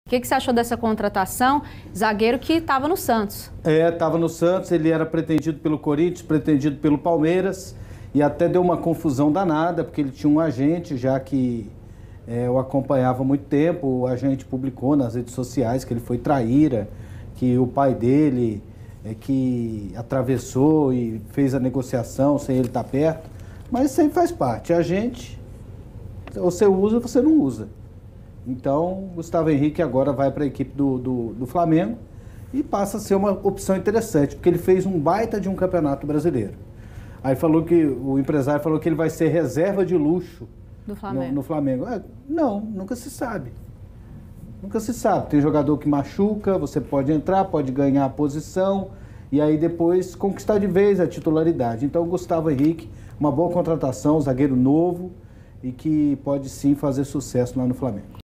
O que você achou dessa contratação? Zagueiro que estava no Santos. Estava no Santos, ele era pretendido pelo Corinthians, pretendido pelo Palmeiras, e até deu uma confusão danada, porque ele tinha um agente, já que o acompanhava há muito tempo. O agente publicou nas redes sociais que ele foi traíra, que o pai dele que atravessou e fez a negociação sem ele estar perto. Mas isso aí faz parte. A gente, você usa ou você não usa. Então, Gustavo Henrique agora vai para a equipe do Flamengo e passa a ser uma opção interessante, porque ele fez um baita de um campeonato brasileiro. Aí falou que o empresário falou que ele vai ser reserva de luxo do Flamengo. No Flamengo. Não, nunca se sabe. Nunca se sabe. Tem jogador que machuca, você pode entrar, pode ganhar a posição e aí depois conquistar de vez a titularidade. Então, o Gustavo Henrique, uma boa contratação, zagueiro novo e que pode sim fazer sucesso lá no Flamengo.